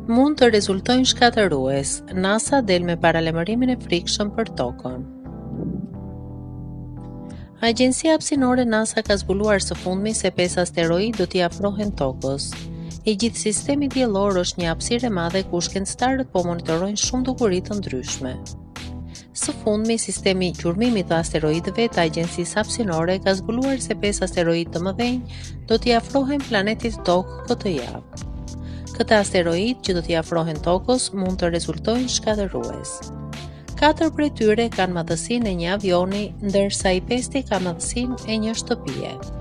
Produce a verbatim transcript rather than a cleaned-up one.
Mund të rezultojnë shkatërrues. NASA del me paralajmërimin e frikshëm për Tokën. Agjencia hapësinore NASA ka zbuluar së fundmi se pesë asteroid do t'i afrohen Tokës. I gjithë sistemi diellor është një hapësirë e madhe ku shkencëtarët po monitorojnë shumë dukuri të ndryshme. Së fundmi, sistemi gjurmimit të asteroidëve të agjencisë hapësinore ka zbuluar se pesë asteroid të mëdhenj do t'i afrohen planetit Tokë këtë javë. Këta asteroid që do t'i afrohen Tokës mund të rezultojnë shkatërrues. Katër prej tyre kanë madhësinë e një avioni, ndërsa i pesti ka madhësinë e një shtëpie.